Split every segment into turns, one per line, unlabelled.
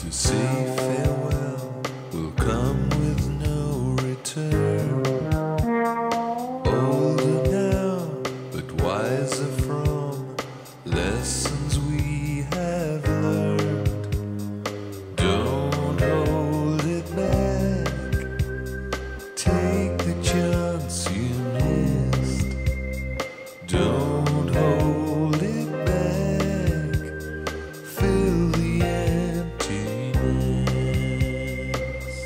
To say farewell will come with no return. Older now, but wiser from lessons we have learned. Don't hold it back. Take the chance you missed. Don't hold it back. Fill the emptiness.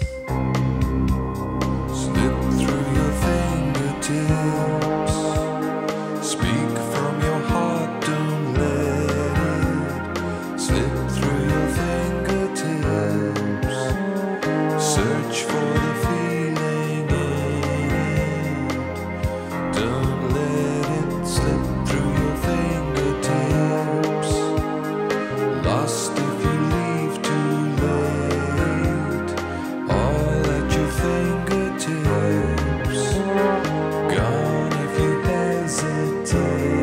Slip through your fingertips. Speak from your heart, don't let it slip through your fingertips. Search for the feeling in it. Don't let it slip through your fingertips. Lost if you leave too late. All at your fingertips. Gone if you hesitate.